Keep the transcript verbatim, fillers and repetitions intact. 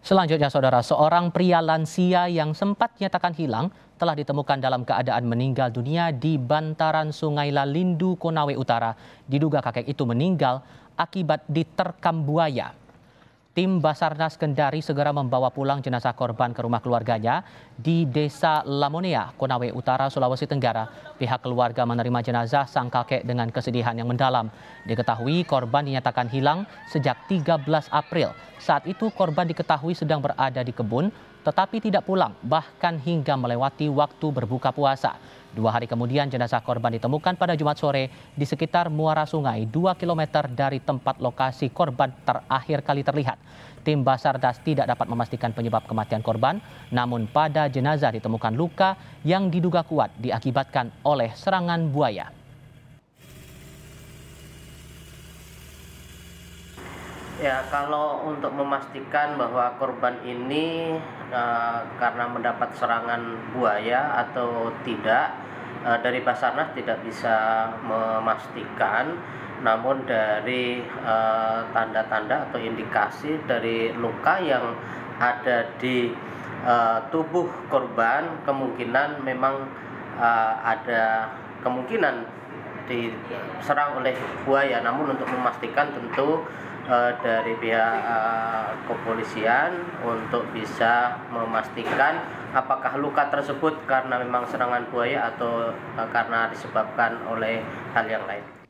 Selanjutnya, saudara, seorang pria lansia yang sempat dinyatakan hilang telah ditemukan dalam keadaan meninggal dunia di bantaran Sungai Lalindu, Konawe Utara. Diduga kakek itu meninggal akibat diterkam buaya. Tim Basarnas Kendari segera membawa pulang jenazah korban ke rumah keluarganya di Desa Lamonea, Konawe Utara, Sulawesi Tenggara. Pihak keluarga menerima jenazah sang kakek dengan kesedihan yang mendalam. Diketahui korban dinyatakan hilang sejak tiga belas April. Saat itu korban diketahui sedang berada di kebun, tetapi tidak pulang, bahkan hingga melewati waktu berbuka puasa. Dua hari kemudian jenazah korban ditemukan pada Jumat sore di sekitar muara sungai dua kilometer dari tempat lokasi korban terakhir kali terlihat. Tim Basarnas tidak dapat memastikan penyebab kematian korban, namun pada jenazah ditemukan luka yang diduga kuat diakibatkan oleh serangan buaya. Ya, kalau untuk memastikan bahwa korban ini uh, karena mendapat serangan buaya atau tidak, uh, dari Basarnas tidak bisa memastikan. Namun dari tanda-tanda uh, atau indikasi dari luka yang ada di uh, tubuh korban, kemungkinan memang uh, ada kemungkinan diserang oleh buaya. Namun untuk memastikan tentu Uh, dari pihak uh, kepolisian untuk bisa memastikan apakah luka tersebut karena memang serangan buaya atau uh, karena disebabkan oleh hal yang lain.